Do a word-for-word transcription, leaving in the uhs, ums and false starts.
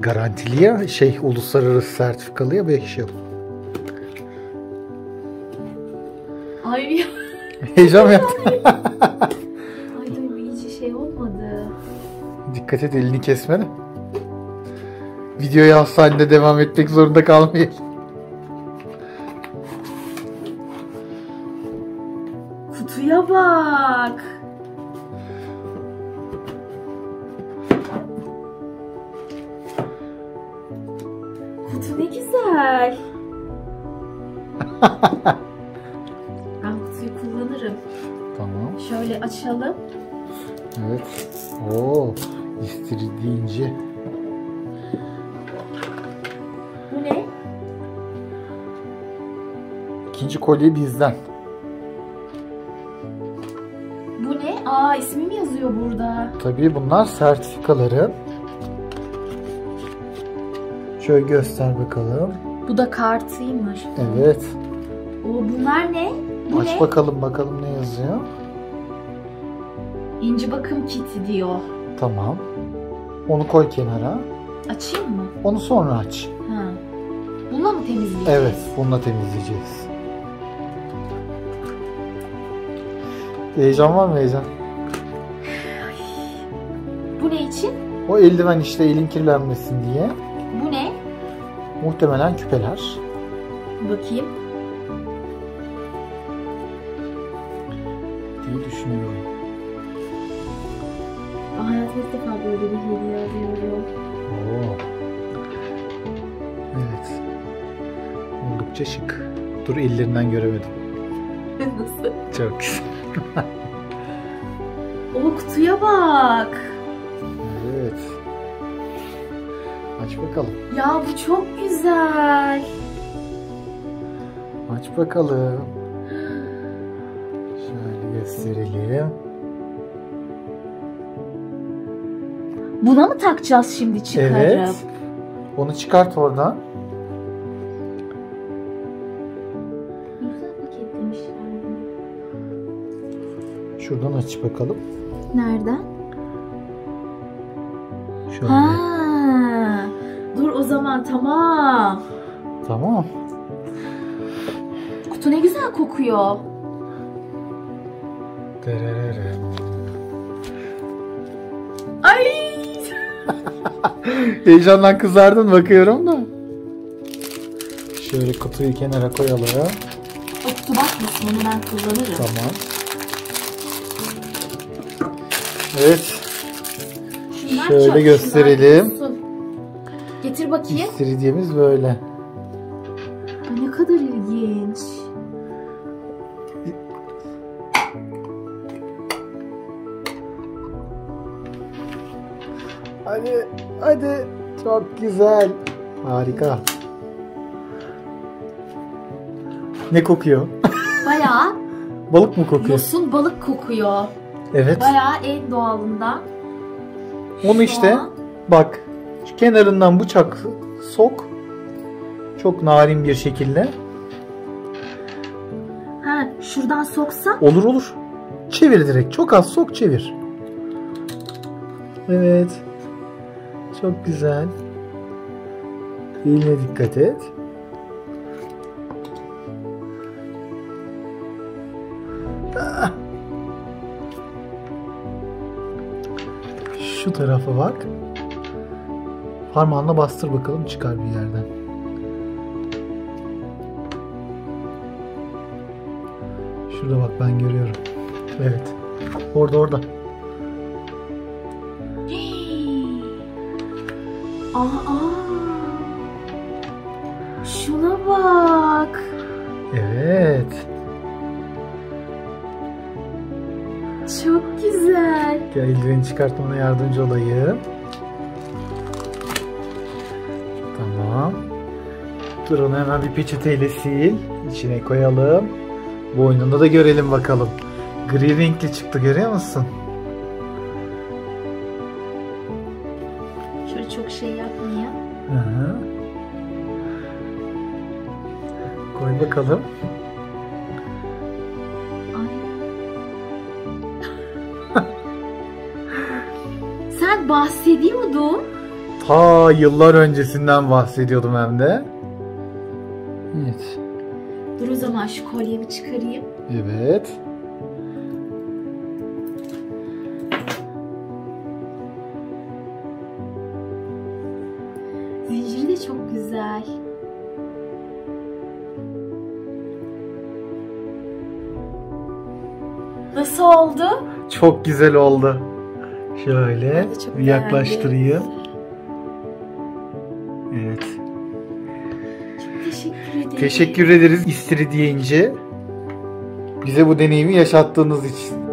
garantili ya, şey uluslararası sertifikalı ya, beş yıl. Ay. Heyecan yaptım. Ay dur, iyice şey olmadı. Dikkat et, elini kesme de. Videoya hastanede devam etmek zorunda kalmayalım. Kutuya bak. Kutu ne güzel. Ben kutuyu kullanırım. Tamam. Şöyle açalım. Evet. Oo, istiridye ince. Bu ne? İkinci kolye bizden. Bu ne? Aa, ismi mi yazıyor burada? Tabii bunlar sertifikaları. Şöyle göster bakalım. Bu da kartıymış. Evet. O, bunlar ne? Bu Aç ne? bakalım bakalım ne yazıyor. İnci bakım kiti diyor. Tamam. Onu koy kenara. Açayım mı? Onu sonra aç. Ha. Bununla mı temizleyeceğiz? Evet, bununla temizleyeceğiz. Heyecan var mı, heyecan? Bu ne için? O eldiven işte, elin kirlenmesin diye. Bu ne? Muhtemelen küpeler. Bakayım. Diye düşünüyorum. Hayatımda ilk defa böyle bir hediye alıyorum. Oo. Evet. Oldukça şık. Dur, ellerinden göremedim. Nasıl? Çok güzel. O kutuya bak. Evet. Aç bakalım. Ya bu çok güzel. Aç bakalım. Şöyle gösterelim. Buna mı takacağız şimdi çıkarıp? Evet. Onu çıkart oradan. Güzel paketlemişler. Şuradan aç bakalım. Nereden? Şöyle. Ha. Dur o zaman, tamam. Tamam. Kutu ne güzel kokuyor. Dererere. Ay. Heyecandan kızardın bakıyorum da. Şöyle kutuyu kenara koyalım. O kutu bakmasın, onu ben kullanırım. Tamam. Evet. Şunlar Şöyle çok, gösterelim. şunlar dursun. Getir bakayım. İstiridyemiz böyle. Ay, ne kadar ilginç. Hadi, hadi. Çok güzel. Harika. Ne kokuyor? Bayağı Balık mı kokuyor? yosun balık kokuyor. Evet. Bayağı en doğalından. Onu Şu işte an- bak, şu kenarından bıçak sok. Çok narin bir şekilde. Ha, şuradan soksam. Olur olur. Çevir direkt. Çok az sok, çevir. Evet. Çok güzel. Eline dikkat et. Ah. Şu tarafa bak. Parmağınla bastır bakalım, çıkar bir yerden. Şurada bak, ben görüyorum. Evet. Orada orada. Aa, şuna bak. Evet. Çok güzel. Gel eldiveni çıkartmana yardımcı olayım. Tamam. Dur, onu hemen bir peçeteyle sil. İçine koyalım. Boynunda da görelim bakalım. Gri renkli çıktı, görüyor musun? Şöyle çok şey yapmayayım. Hı hı. Koy bakalım. Ay. Sen bahsediyordun. Ta yıllar öncesinden bahsediyordum hem de. Evet. Dur o zaman şu kolyemi çıkarayım. Evet. Zinciri de çok güzel. Nasıl oldu? Çok güzel oldu. Şöyle Çok bir yaklaştırayım. Evet. Çok teşekkür ederim. Teşekkür ederiz İstiridye İnci. Bize bu deneyimi yaşattığınız için.